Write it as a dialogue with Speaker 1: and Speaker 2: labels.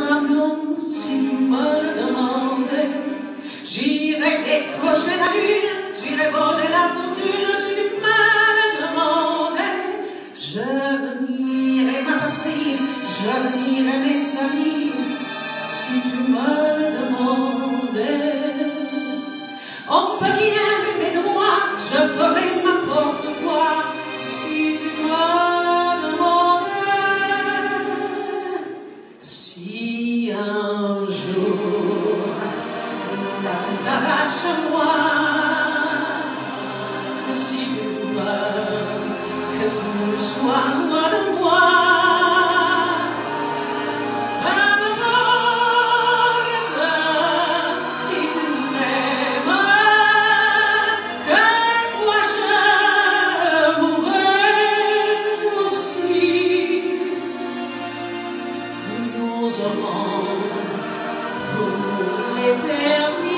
Speaker 1: Pardon, si tu me le demandais, j'irai décrocher la lune, j'irai voler la fortune si tu me le demandais. Je renierai ma patrie, je renierai mes amis, si tu me le demandais. On peut bien rêver de moi, je ferai n'importe quoi, si tu me le demandais. Si un jour la route t'arrache à moi, si tu meurs, que tu sois loin de moi. Si tu m'aimes, que moi je mourrai aussi. Nous aurons pour l'éternité